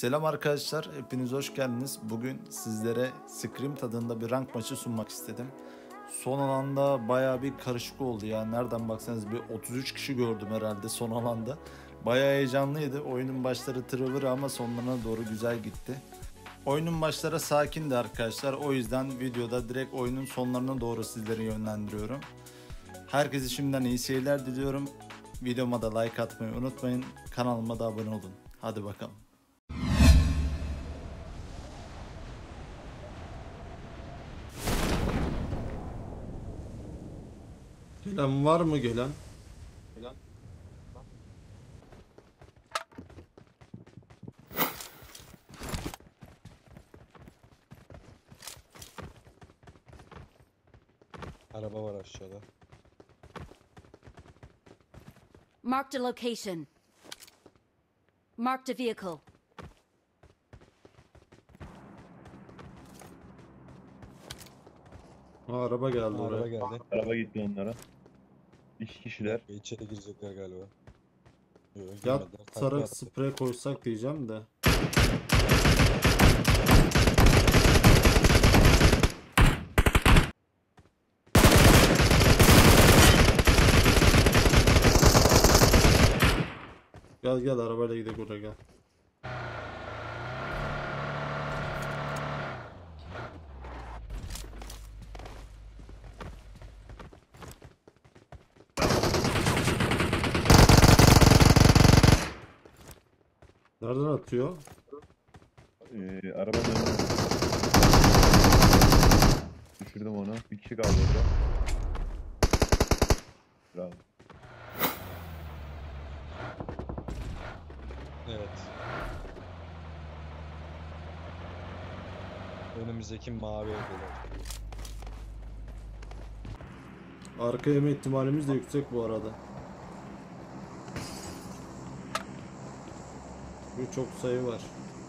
Selam arkadaşlar, hepiniz hoş geldiniz. Bugün sizlere Scream tadında bir rank maçı sunmak istedim. Son alanda bayağı bir karışık oldu ya. Nereden baksanız bir 33 kişi gördüm herhalde son alanda. Bayağı heyecanlıydı. Oyunun başları tırıvır ama sonlarına doğru güzel gitti. Oyunun başları sakindi arkadaşlar. O yüzden videoda direkt oyunun sonlarına doğru sizleri yönlendiriyorum. Herkese şimdiden iyi seyirler diliyorum. Videoma da like atmayı unutmayın. Kanalıma da abone olun. Hadi bakalım. Gelen var mı gelen? Araba var aşağıda. Marked a location. Marked a vehicle. Araba geldi Araba oraya. geldi. Araba gitti onlara. 2 kişiler. İçeri girecekler galiba. Yok, Yat girmediler. Takla sarı attı. sprey koysak diyeceğim de. Gel gel arabayla gidelim oraya gel. Nereden atıyor? Arabanın önüne. Düşürdüm onu. Bir kişi kaldı orada. Bravo. Evet. Önümüzdeki mavi evdeler. Arka yeme ihtimalimiz de yüksek bu arada. Çok sayı var.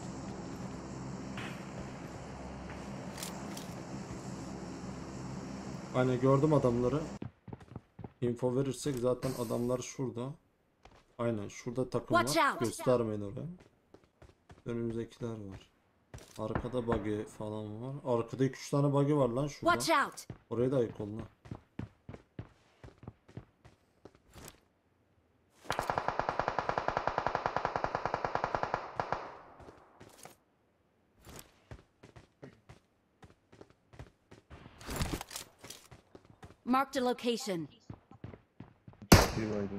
Hani gördüm adamları. Info verirsek zaten adamlar şurada. Aynen şurada takım Watch var. out. Göstermeyin oraya. Önümüzdekiler var. Arkada buggy falan var. Arkada 2-3 tane buggy var lan şurada. Watch out! Oraya da ayık olun lan. Marked a location. Bir baydı.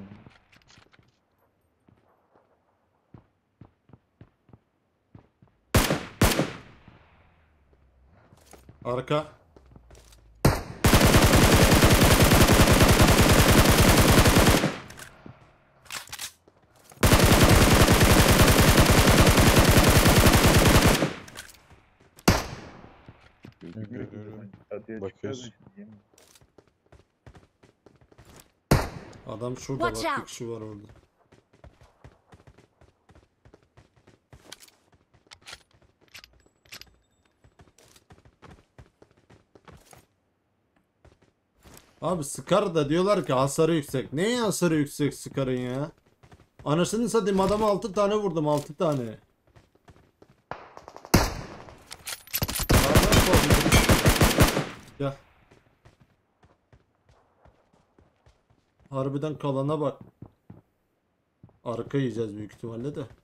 Arka. Görüyorum. Bakıyoruz. Adam şurada Watch bak. Bir out. kişi var orada. Abi Scar da diyorlar ki hasarı yüksek. Neye hasarı yüksek Scar'ın ya? Anasını satayım adama 6 tane vurdum 6 tane. Gel. Harbiden kalana bak. Arka yiyeceğiz büyük ihtimalle de.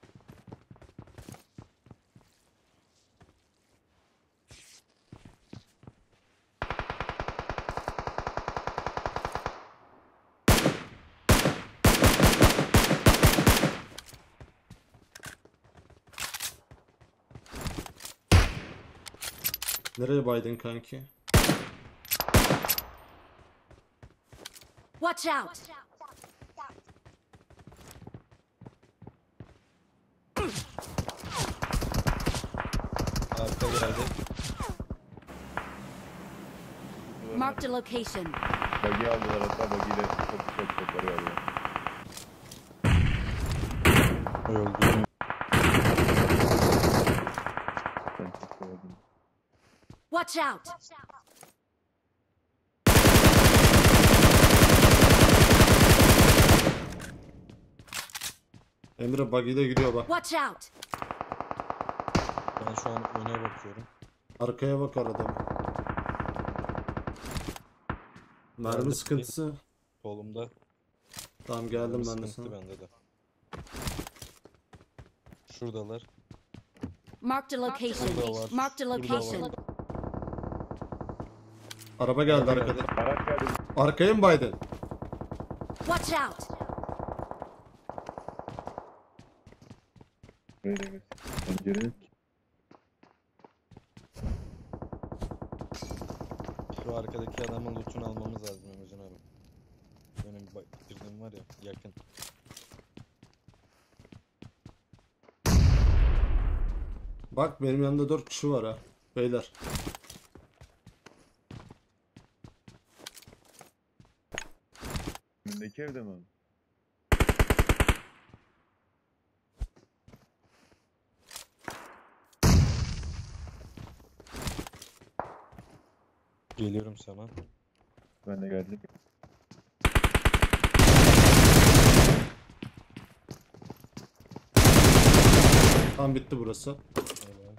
Nereye baydın kanki? Watch out! Arka geldi. Marked a location. Bagi aldılar hatta bagiyle çok alıyor. Öldü. Ben çok sevdim. Watch out! Emre buggy'de gidiyor bak. Watch out! Ben şu an öne bakıyorum. Arkaya bak arada. Mermi Geldim. sıkıntısı. Solumda. Tamam geldim ben de Sıkıntı sana. bende de. Şuradalar. Marked a location. Burada var. Marked a Burada var. location. Araba geldi Araba arkada. geldi. Araç geldi. Arkaya mı baydın? Watch out. Böyle göz. Pencereniz. Şu arkadaki adamın lootunu almamız lazım Emrecan abi. Benim bitirdiğim var ya yakın. Bak benim yanımda 4 kişi var ha. Beyler. Önündeki evde mi? Geliyorum sana. Ben de geldim. Tam bitti burası. Helal.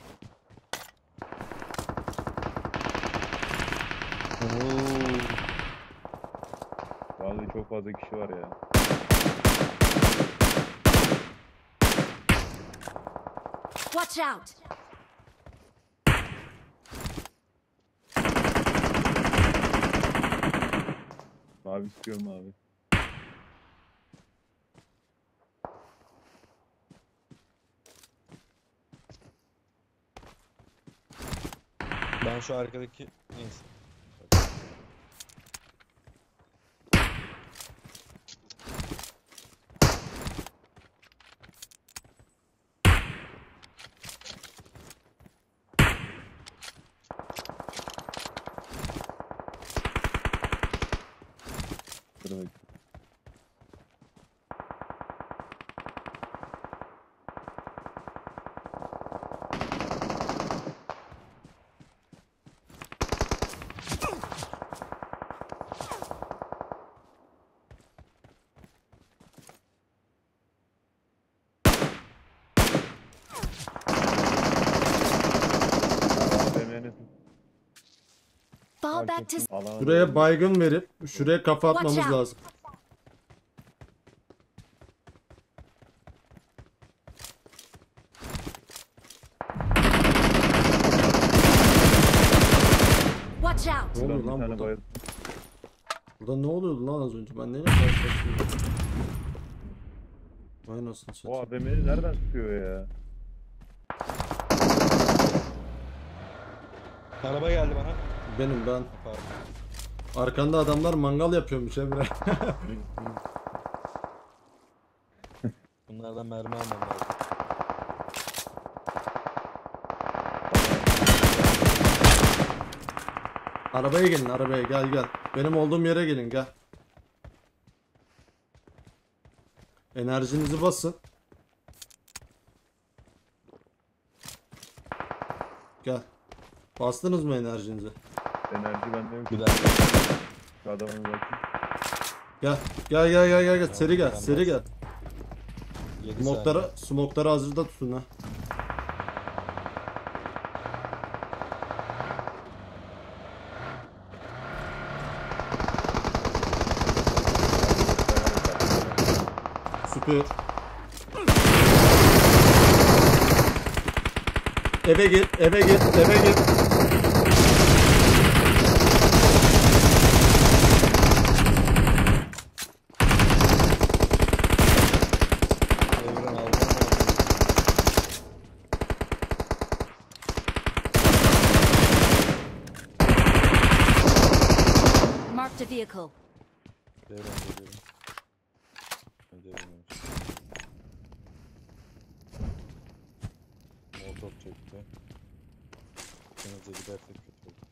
Vallahi çok fazla kişi var ya. Watch out. Mavi istiyorum abi. Ben şu arkadaki neyse. Dur bak. AVM'nin Fall back to alana Şuraya doğru. baygın verip şuraya kafa atmamız Watch out. lazım. watch out. Ne oluyor Buradan lan bir tane burada? bayıldım. Burada ne oluyordu lan az önce? Ben neyle karşılaştım? Vay nasıl O satayım. AVM'yi nereden sıkıyor ya? Araba geldi bana. Benim ben. Pardon. Arkanda adamlar mangal yapıyormuş Emre. Bunlardan mermi almam lazım. Arabaya gelin arabaya gel gel. Benim olduğum yere gelin gel. Enerjinizi basın. Gel. Bastınız mı enerjinizi? Enerji bende yok. Bir dakika. Şu adama bir bakayım. Gel. Gel gel gel gel gel. Seri gel. ben Seri gel. 7 Smokları hazırda tutun ha. Süper. Eve gir, eve gir, eve gir. Evren aldım. Marked a vehicle. Evren geliyorum. Evren Molotov çekti. Denize gidersek kötü olur.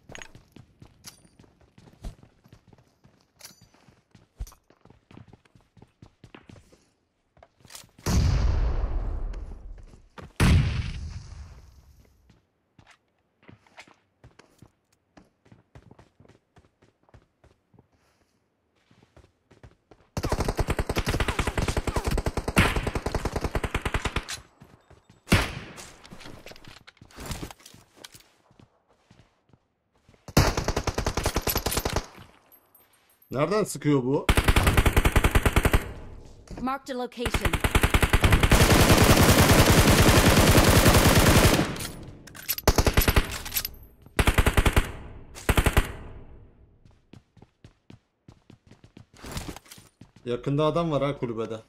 Nereden sıkıyor bu? Marked a location. Yakında adam var ha kulübede.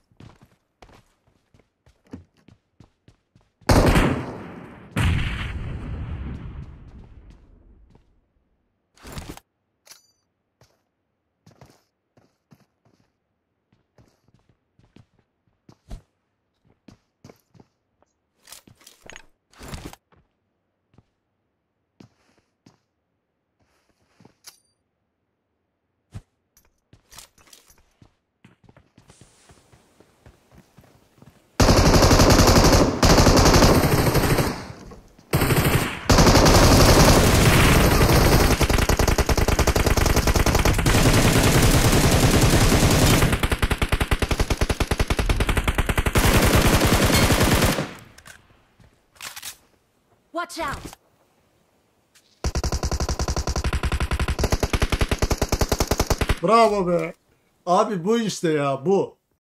Watch out! Bravo be. Abi bu işte ya bu.